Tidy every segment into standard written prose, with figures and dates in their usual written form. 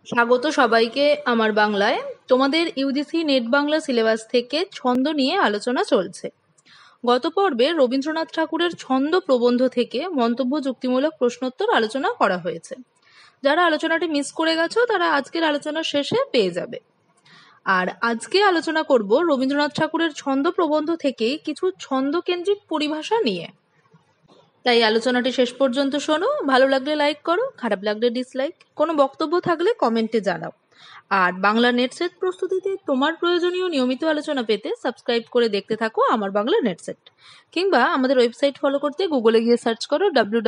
স্বাগত সবাইকে আমার বাংলায়। তোমাদের ইউজিসি নেট বাংলা সিলেবাস থেকে ছন্দ নিয়ে আলোচনা চলছে। গত পর্বে রবীন্দ্রনাথ ঠাকুরের ছন্দ প্রবন্ধ থেকে মন্তব্য যুক্তিমূলক প্রশ্নোত্তর আলোচনা করা হয়েছে। যারা আলোচনাটি মিস করে গেছো তারা আজকের আলোচনার শেষে পেয়ে যাবে। আর আজকে আলোচনা করব রবীন্দ্রনাথ ঠাকুরের ছন্দ প্রবন্ধ থেকে কিছু ছন্দকেন্দ্রিক পরিভাষা নিয়ে। তাই আলোচনাটি শেষ পর্যন্ত শোনো। ভালো লাগলে লাইক করো, খারাপ লাগলে ডিসলাইক। কোনো বক্তব্য থাকলে কমেন্টে জানাও। আর বাংলা নেট সেট প্রস্তুতিতে তোমার প্রয়োজনীয় নিয়মিত আলোচনা পেতে সাবস্ক্রাইব করে দেখতে থাকো আমার বাংলা নেট সেট, কিংবা আমাদের ওয়েবসাইট ফলো করতে গুগলে গিয়ে সার্চ করো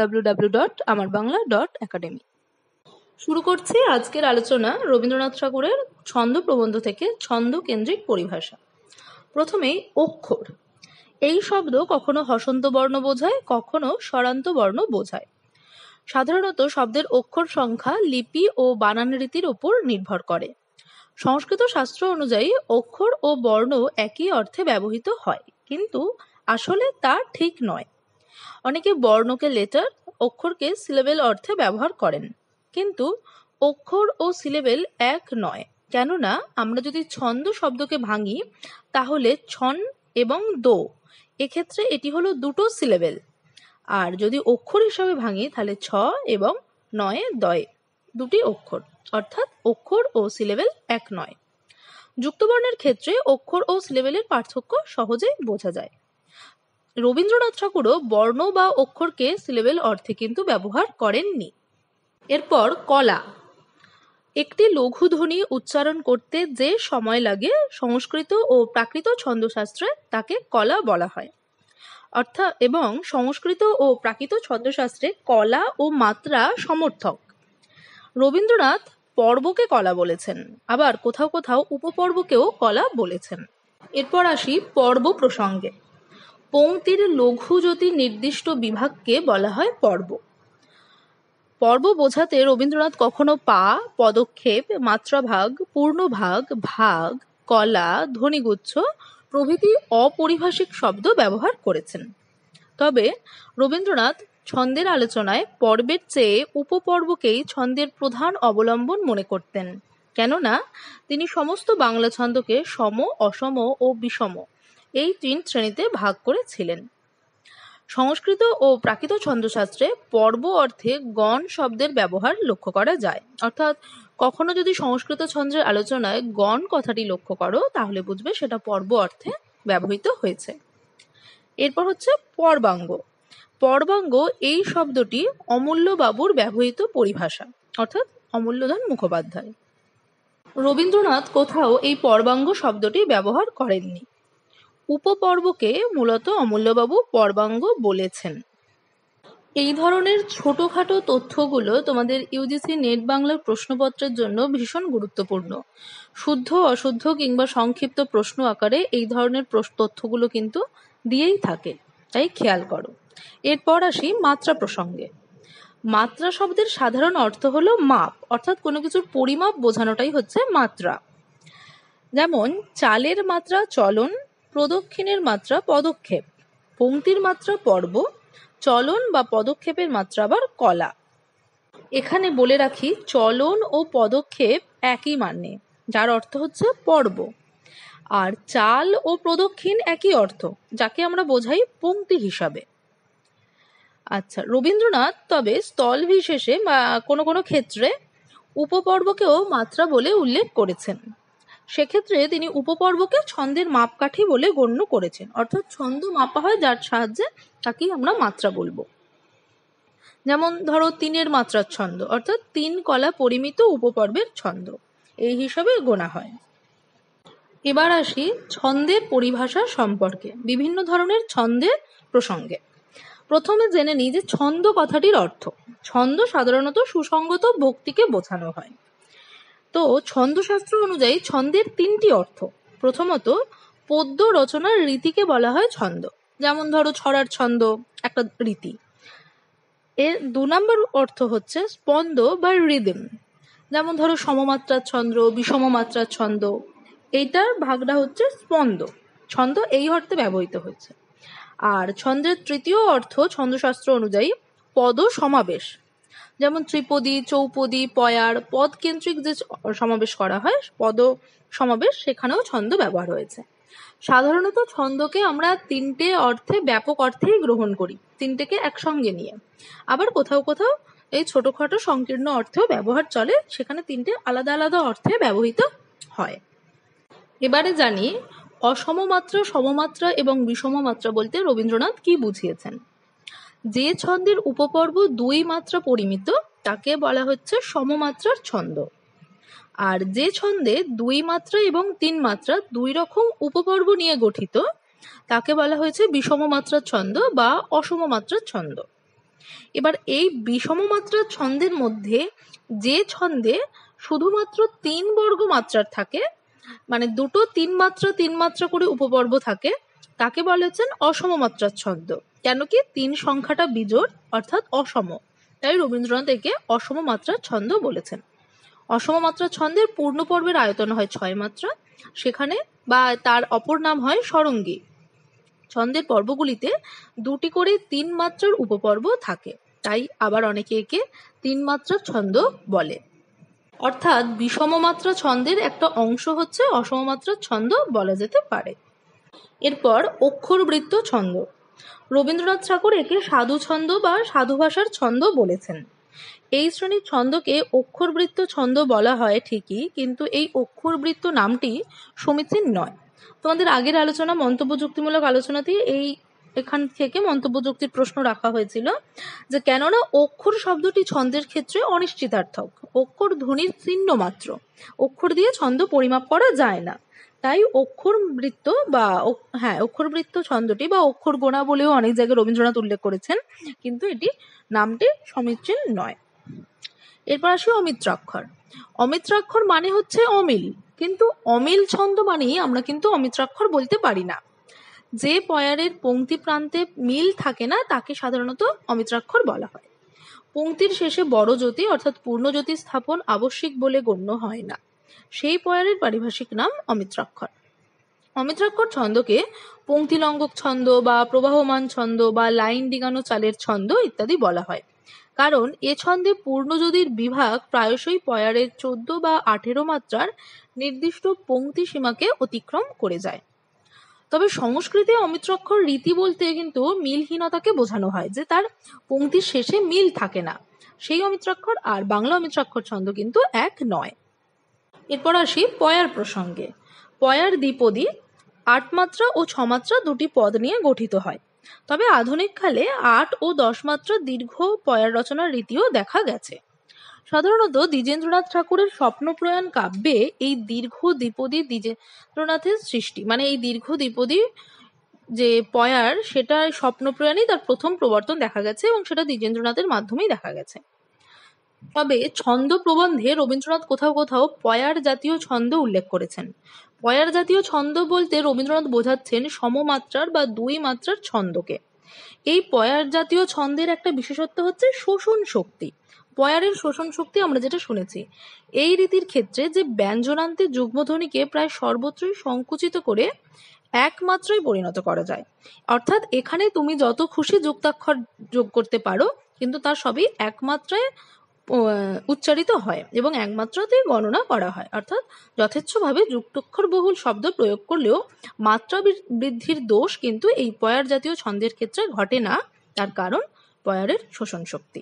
www.amarbangla.academy। শুরু করছি আজকের আলোচনা রবীন্দ্রনাথ ঠাকুরের ছন্দ প্রবন্ধ থেকে ছন্দ কেন্দ্রিক পরিভাষা। প্রথমেই অক্ষর। এই শব্দ কখনো হসন্ত বর্ণ বোঝায়, কখনো স্বরান্ত বর্ণ বোঝায়। সাধারণত শব্দের অক্ষর সংখ্যা লিপি ও বানান রীতির উপর নির্ভর করে। সংস্কৃত শাস্ত্র অনুযায়ী অক্ষর ও বর্ণ একই অর্থে ব্যবহৃত হয়, কিন্তু আসলে তা ঠিক নয়। অনেকে বর্ণকে লেটার, অক্ষরকে সিলেবেল অর্থে ব্যবহার করেন, কিন্তু অক্ষর ও সিলেবেল এক নয়। কেননা আমরা যদি ছন্দ শব্দকে ভাঙি তাহলে ছন এবং দো, এক্ষেত্রে এটি হলো দুটো সিলেবেল। আর যদি অক্ষর হিসাবে ভাঙি তাহলে ছ এবং নয়ে দয়ে দুটি অক্ষর, অর্থাৎ অক্ষর ও সিলেবেল এক নয়। যুক্তবর্ণের ক্ষেত্রে অক্ষর ও সিলেবেলের পার্থক্য সহজেই বোঝা যায়। রবীন্দ্রনাথ ঠাকুরও বর্ণ বা অক্ষরকে সিলেবেল অর্থে কিন্তু ব্যবহার করেননি। এরপর কলা। একটি লঘু ধ্বনি উচ্চারণ করতে যে সময় লাগে সংস্কৃত ও প্রাকৃত ছন্দশাস্ত্রে তাকে কলা বলা হয়। অর্থাৎ এবং সংস্কৃত ও প্রাকৃত ছন্দশাস্ত্রে কলা ও মাত্রা সমর্থক। রবীন্দ্রনাথ পর্বকে কলা বলেছেন, আবার কোথাও কোথাও উপপর্বকেও কলা বলেছেন। এরপর আসি পর্ব প্রসঙ্গে। পংক্তির লঘু জ্যোতি নির্দিষ্ট বিভাগকে বলা হয় পর্ব। পর্ব বোঝাতে রবীন্দ্রনাথ কখনো পা, পদক্ষেপ, মাত্রাভাগ, পূর্ণভাগ, ভাগ, কলা, ধ্বনিগুচ্ছ প্রভৃতি অপরিভাষিক শব্দ ব্যবহার করেছেন। তবে রবীন্দ্রনাথ ছন্দের আলোচনায় পর্বের চেয়ে উপপর্বকেই ছন্দের প্রধান অবলম্বন মনে করতেন, কেননা তিনি সমস্ত বাংলা ছন্দকে সম, অসম ও বিষম এই তিন শ্রেণীতে ভাগ করেছিলেন। সংস্কৃত ও প্রাকৃত ছন্দশাস্ত্রে পর্ব অর্থে গণ শব্দের ব্যবহার লক্ষ্য করা যায়। অর্থাৎ কখনো যদি সংস্কৃত ছন্দের আলোচনায় গণ কথাটি লক্ষ্য করো তাহলে বুঝবে সেটা পর্ব অর্থে ব্যবহৃত হয়েছে। এরপর হচ্ছে পর্বাঙ্গ। পর্বাঙ্গ এই শব্দটি অমূল্যবাবুর ব্যবহৃত পরিভাষা, অর্থাৎ অমূল্যধন মুখোপাধ্যায়। রবীন্দ্রনাথ কোথাও এই পর্বাঙ্গ শব্দটি ব্যবহার করেননি। উপপর্বকে মূলত অমূল্যবাবু পর্বাঙ্গ বলেছেন। এই ধরনের ছোটখাটো তথ্যগুলো তোমাদের ইউজিসি নেট বাংলার প্রশ্নপত্রের জন্য ভীষণ গুরুত্বপূর্ণ। শুদ্ধ, অশুদ্ধ কিংবা সংক্ষিপ্ত প্রশ্ন আকারে এই ধরনের তথ্যগুলো কিন্তু দিয়েই থাকে, তাই খেয়াল করো। এরপর আসি মাত্রা প্রসঙ্গে। মাত্রা শব্দের সাধারণ অর্থ হলো মাপ, অর্থাৎ কোনো কিছুর পরিমাপ বোঝানোটাই হচ্ছে মাত্রা। যেমন চালের মাত্রা চলন, প্রদক্ষিণের মাত্রা পদক্ষেপ, পংক্তির মাত্রা পর্ব, চলন বা পদক্ষেপের মাত্রা আবার কলা। এখানে বলে রাখি চলন ও পদক্ষেপ একই মানে, যার অর্থ হচ্ছে পর্ব। আর চাল ও প্রদক্ষিণ একই অর্থ, যাকে আমরা বোঝাই পংক্তি হিসাবে। আচ্ছা, রবীন্দ্রনাথ তবে স্থল বিশেষে বা কোনো কোনো ক্ষেত্রে উপপর্বকেও মাত্রা বলে উল্লেখ করেছেন। সেক্ষেত্রে তিনি উপপর্বকে ছন্দের মাপকাঠি বলে গণ্য করেছেন, অর্থাৎ ছন্দ মাপা হয় যার সাহায্যে তাকেই আমরা মাত্রা বলবো। যেমন ধরো তিনের মাত্রার ছন্দ, অর্থাৎ তিন কলা পরিমিত উপপর্বের ছন্দ, এই হিসাবে গোনা হয়। এবার আসি ছন্দের পরিভাষা সম্পর্কে, বিভিন্ন ধরনের ছন্দের প্রসঙ্গে। প্রথমে জেনে নিই যে ছন্দ কথাটির অর্থ। ছন্দ সাধারণত সুসঙ্গত ভক্তিকে বোঝানো হয়। তো ছন্দশাস্ত্র অনুযায়ী ছন্দের তিনটি অর্থ। প্রথমত, পদ্য রচনার রীতিকে বলা হয় ছন্দ। যেমন ধরো ছড়ার ছন্দ একটা রীতি। এর 2 নম্বর অর্থ হচ্ছে স্পন্দ বা রিদম। যেমন ধরো সমমাত্রার ছন্দ, বিষম মাত্রার ছন্দ, এইটার ভাগটা হচ্ছে স্পন্দ। ছন্দ এই অর্থে ব্যবহৃত হয়েছে। আর ছন্দের তৃতীয় অর্থ ছন্দশাস্ত্র অনুযায়ী পদ সমাবেশ। যেমন ত্রিপদী, চৌপদী, পয়ার, পদ কেন্দ্রিক যে সমাবেশ করা হয়, পদ সমাবেশ, সেখানেও ছন্দ ব্যবহার হয়েছে। সাধারণত ছন্দকে আমরা তিনটে অর্থে, ব্যাপক অর্থেই গ্রহণ করি, তিনটেকে একসঙ্গে নিয়ে। আবার কোথাও কোথাও এই ছোটখাটো সংকীর্ণ অর্থেও ব্যবহার চলে, সেখানে তিনটে আলাদা আলাদা অর্থে ব্যবহৃত হয়। এবারে জানি অসমমাত্রা, সমমাত্রা এবং বিষমমাত্রা বলতে রবীন্দ্রনাথ কি বুঝিয়েছেন। যে ছন্দের উপপর্ব 2 মাত্রা পরিমিত তাকে বলা হচ্ছে সমমাত্রার ছন্দ। আর যে ছন্দে 2 মাত্রা এবং 3 মাত্রা 2 রকম উপপর্ব নিয়ে গঠিত তাকে বলা হয়েছে বিষমমাত্রার ছন্দ বা অসমমাত্রার ছন্দ। এবার এই বিষমমাত্রার ছন্দের মধ্যে যে ছন্দে শুধুমাত্র 3 বর্গ মাত্রার থাকে, মানে দুটো 3 মাত্রা করে উপপর্ব থাকে, তাকে বলেছেন অসমমাত্রার ছন্দ। কেন কি 3 সংখ্যাটা বিজোড় অর্থাৎ অসম, তাই রবীন্দ্রনাথ একে অসম মাত্রার ছন্দ বলেছেন। অসম মাত্রার ছন্দের পূর্ণ পর্বের আয়তন হয় 6 মাত্রা, সেখানে বা তার অপর নাম হয় সরঙ্গী। ছন্দের পর্বগুলিতে 2টি করে 3 মাত্রার উপপর্ব থাকে, তাই আবার অনেকে একে 3 মাত্রার ছন্দ বলে। অর্থাৎ বিষম মাত্রা ছন্দের একটা অংশ হচ্ছে অসম মাত্রার ছন্দ বলা যেতে পারে। এরপর অক্ষরবৃত্ত ছন্দ। রবীন্দ্রনাথ ঠাকুর একে সাধু ছন্দ বা সাধু ভাষার ছন্দ বলেছেন। এই শ্রেণীর ছন্দকে অক্ষরবৃত্ত ছন্দ বলা হয় ঠিকই, কিন্তু এই অক্ষরবৃত্ত নামটি সমীচীন নয়। তোমাদের আগের আলোচনা, মন্তব্য যুক্তিমূলক আলোচনাতেই এখান থেকে মন্তব্য যুক্তির প্রশ্ন রাখা হয়েছিল যে কেননা অক্ষর শব্দটি ছন্দের ক্ষেত্রে অনিশ্চিতার্থক, অক্ষর ধ্বনির চিহ্ন মাত্র, অক্ষর দিয়ে ছন্দ পরিমাপ করা যায় না। তাই অক্ষরবৃত্ত বা অক্ষরবৃত্ত ছন্দটি বা অক্ষর গোনা বলেও অনেক জায়গায় রবীন্দ্রনাথ উল্লেখ করেছেন, কিন্তু এটি নামটি সমীচীন নয়। এরপর আসি অমিত্রাক্ষর। অমিত্রাক্ষর মানে হচ্ছে অমিল, কিন্তু অমিল ছন্দ মানেই আমরা কিন্তু অমিত্রাক্ষর বলতে পারি না। যে পয়ারের পংক্তি প্রান্তে মিল থাকে না তাকে সাধারণত অমিত্রাক্ষর বলা হয়। পংক্তির শেষে বড় জ্যোতি অর্থাৎ পূর্ণজ্যোতি স্থাপন আবশ্যিক বলে গণ্য হয় না, সেই পয়ারের পারিভাষিক নাম অমিত্রাক্ষর। অমিত্রাক্ষর ছন্দকে পংক্তিলঙ্ঘক ছন্দ বা প্রবাহমান ছন্দ বা লাইন ডিঙানো চালের ছন্দ ইত্যাদি বলা হয়, কারণ এ ছন্দে পূর্ণযোদির বিভাগ প্রায়শই পয়ারের 14 বা 18 মাত্রার নির্দিষ্ট পংক্তি সীমাকে অতিক্রম করে যায়। তবে সংস্কৃতে অমিত্রাক্ষর রীতি বলতে কিন্তু মিলহীনতাকে বোঝানো হয়, যে তার পংক্তির শেষে মিল থাকে না, সেই অমিত্রাক্ষর আর বাংলা অমিত্রাক্ষর ছন্দ কিন্তু এক নয়। এরপর আসি পয়ার প্রসঙ্গে। পয়ার দ্বিপদী 8 মাত্রা ও 6 মাত্রা দুটি পদ নিয়ে গঠিত হয়, তবে আধুনিক কালে 8 ও 10 মাত্রার দীর্ঘ পয়ার রচনার রীতিও দেখা গেছে। সাধারণত দ্বিজেন্দ্রনাথ ঠাকুরের স্বপ্নপ্রয়াণ কাব্যে এই দীর্ঘ দ্বিপদী দ্বিজেন্দ্রনাথের সৃষ্টি, মানে এই দীর্ঘ দ্বিপদী যে পয়ার, সেটা স্বপ্নপ্রয়াণই তার প্রথম প্রবর্তন দেখা গেছে এবং সেটা দ্বিজেন্দ্রনাথের মাধ্যমেই দেখা গেছে। তবে ছন্দ প্রবন্ধে রবীন্দ্রনাথ কোথাও কোথাও পয়ার জাতীয় ছন্দ উল্লেখ করেছেন। পয়ার জাতীয় ছন্দ বলতে রবীন্দ্রনাথ বোঝাচ্ছেন সমমাত্রার বা 2 মাত্রার ছন্দকে। এই পয়ার জাতীয় ছন্দের একটা বিশেষত্ব হচ্ছে শোষণ শক্তি। পয়ারের শোষণ শক্তি আমরা যেটা শুনেছি, এই রীতির ক্ষেত্রে যে ব্যঞ্জনান্তে যুগ্মধ্বনিকে প্রায় সর্বত্রই সংকুচিত করে 1 মাত্রায় পরিণত করা যায়। অর্থাৎ এখানে তুমি যত খুশি যুক্তাক্ষর যোগ করতে পারো, কিন্তু তার সবই 1 মাত্রায় উচ্চারিত হয় এবং 1 মাত্রাতেই গণনা করা হয়। অর্থাৎ যথেচ্ছভাবে যুক্তাক্ষর বহুল শব্দ প্রয়োগ করলেও মাত্রা বৃদ্ধির দোষ কিন্তু এই পয়ার জাতীয় ছন্দের ক্ষেত্রে ঘটে না, তার কারণ পয়ারের শোষণ শক্তি।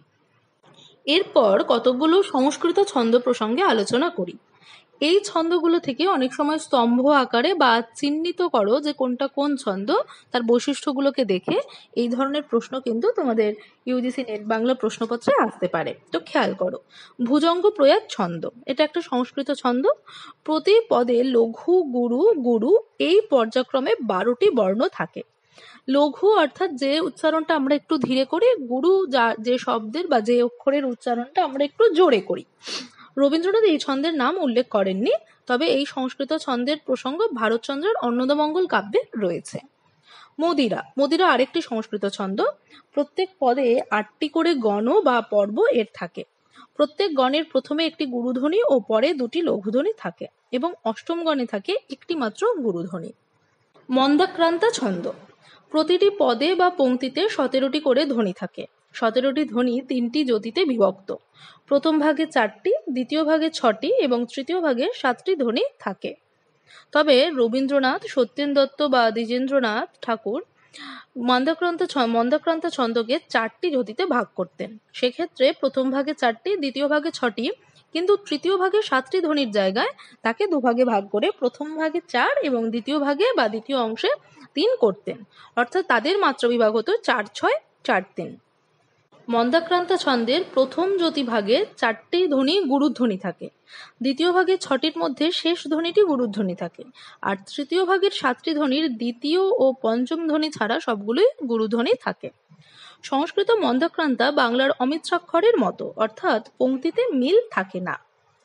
এরপর কতগুলো সংস্কৃত ছন্দ প্রসঙ্গে আলোচনা করি। এই ছন্দগুলো থেকে অনেক সময় স্তম্ভ আকারে বা চিহ্নিত করো যে কোনটা কোন ছন্দ, তার বৈশিষ্ট্যগুলোকে দেখে এই ধরনের প্রশ্ন কিন্তু তোমাদের ইউজিসি নেট বাংলা প্রশ্নপত্রে আসতে পারে। তো খেয়াল করো, ভুজঙ্গ প্রয়াত ছন্দ, এটা একটা সংস্কৃত ছন্দ। প্রতি পদে লঘু গুরু গুরু এই পর্যায়ক্রমে 12টি বর্ণ থাকে। লঘু অর্থাৎ যে উচ্চারণটা আমরা একটু ধীরে করি, গুরু যে শব্দের বা যে অক্ষরের উচ্চারণটা আমরা একটু জোরে করি। রবীন্দ্রনাথ এই ছন্দের নাম উল্লেখ করেননি, তবে এই সংস্কৃত ছন্দের প্রসঙ্গ ভারতচন্দ্রের অন্নদামঙ্গল কাব্যে রয়েছে। মদিরা আরেকটি সংস্কৃত ছন্দ। প্রত্যেক পদে 8টি করে গণ বা পর্ব এর থাকে। প্রত্যেক গণের প্রথমে একটি গুরুধ্বনি ও পরে 2টি লঘুধ্বনি থাকে এবং অষ্টম গণে থাকে একটি মাত্র গুরুধ্বনি। মন্দাক্রান্তা ছন্দ। প্রতিটি পদে বা পংক্তিতে 17টি করে ধ্বনি থাকে। 17টি ধ্বনি 3টি যতিতে বিভক্ত। প্রথম ভাগে 4টি, দ্বিতীয় ভাগে 6টি এবং তৃতীয় ভাগে 7টি ধ্বনি থাকে। তবে রবীন্দ্রনাথ, সত্যেন দত্ত বা দ্বিজেন্দ্রনাথ ঠাকুর মন্দাক্রান্ত ছন্দকে 4টি যতিতে ভাগ করতেন। সেক্ষেত্রে প্রথম ভাগে 4টি, দ্বিতীয় ভাগে 6টি, কিন্তু তৃতীয় ভাগে 7টি ধ্বনির জায়গায় তাকে দুভাগে ভাগ করে প্রথম ভাগে 4 এবং দ্বিতীয় ভাগে বা দ্বিতীয় অংশে 3 করতেন। অর্থাৎ তাদের মাত্রা বিভাগ হতো 4, 6, 4, 3। মন্দাক্রান্ত ছন্দের প্রথম যতি ভাগে 4টি ধ্বনি গুরুধ্বনি থাকে, দ্বিতীয় ভাগে 6টির মধ্যে শেষ ধ্বনিটি গুরুধ্বনি থাকে, আর তৃতীয় ভাগের 7টি ধ্বনির দ্বিতীয় ও পঞ্চম ধ্বনি ছাড়া সবগুলোই গুরুধ্বনি থাকে। সংস্কৃত মন্দাক্রান্তা বাংলার অমিত্রাক্ষরের মতো, অর্থাৎ পংক্তিতে মিল থাকে না।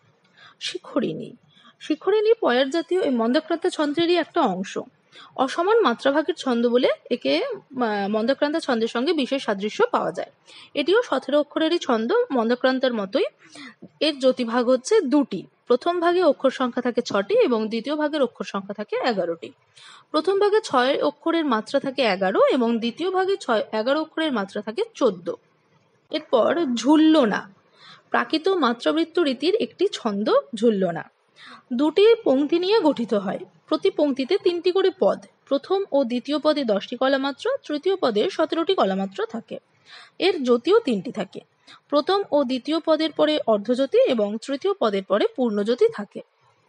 শিখরিণী। শিখরিণী পয়ার জাতীয় এই মন্দাক্রান্ত ছন্দেরই একটা অংশ। অসমান মাত্রাভাগের ছন্দ বলে একে মন্দাক্রান্ত ছন্দের সঙ্গে বিশেষ সাদৃশ্য পাওয়া যায়। এটিও 17 অক্ষরেরই ছন্দ, মন্দাক্রান্তার মতোই। এর যতিভাগ হচ্ছে 2টি। প্রথম ভাগে অক্ষর সংখ্যা থাকে 6টি এবং দ্বিতীয় ভাগের অক্ষর সংখ্যা থাকে 11টি। প্রথম ভাগে 6 অক্ষরের মাত্রা থাকে 11 এবং দ্বিতীয় ভাগে 11 অক্ষরের মাত্রা থাকে 14। এরপর ঝুল্লনা। প্রাকৃত মাত্রাবৃত্ত রীতির একটি ছন্দ ঝুল্লনা। 2টি পংক্তি নিয়ে গঠিত হয়। প্রতি পংক্তিতে 3টি করে পদ। প্রথম ও দ্বিতীয় পদে 10টি কলামাত্র, তৃতীয় পদে 17টি কলামাত্র থাকে। এর যতিও 3টি থাকে। প্রথম ও দ্বিতীয় পদের পরে অর্ধযতি এবং তৃতীয় পদের পরে পূর্ণযতি থাকে।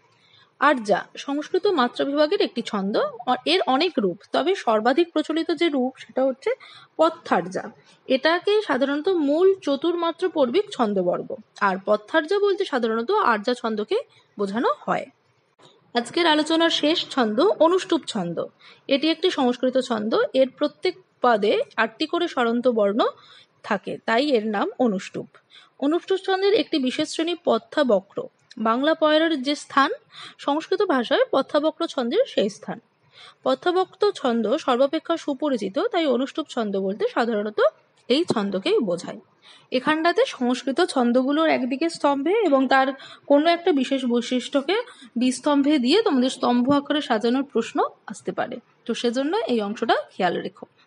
আর্যা সংস্কৃত মাত্রা বিভাগের একটি ছন্দ। এর অনেক রূপ, তবে সর্বাধিক প্রচলিত যে রূপ সেটা হচ্ছে পথ্যার্যা। এটাকে সাধারণত মূল চতুর্মাত্রা পর্বিক ছন্দবর্গ, আর পথ্যার্যা বলতে সাধারণত আর্যা ছন্দকে বোঝানো হয়। আজকের আলোচনার শেষ ছন্দ অনুষ্টুপ ছন্দ। এটি একটি সংস্কৃত ছন্দ। এর প্রত্যেক পদে 8টি করে স্বরন্ত বর্ণ থাকে, তাই এর নাম অনুষ্টুপ। অনুষ্টুপ ছন্দের একটি বিশেষ শ্রেণী পথ্যাবক্র। বাংলা পয়রার যে স্থান, সংস্কৃত ভাষায় পথ্যাবক্র ছন্দের সেই স্থান। পথ্যাবক্র ছন্দ সর্বাপেক্ষা সুপরিচিত, তাই অনুষ্টুপ ছন্দ বলতে সাধারণত এই ছন্দকেই বোঝায়। এখানটাতে সংস্কৃত ছন্দগুলোর একদিকে স্তম্ভে এবং তার কোনো একটা বিশেষ বৈশিষ্ট্যকে বিস্তম্ভে দিয়ে তোমাদের স্তম্ভ আকারে সাজানোর প্রশ্ন আসতে পারে, তো সেজন্য এই অংশটা খেয়াল রেখো।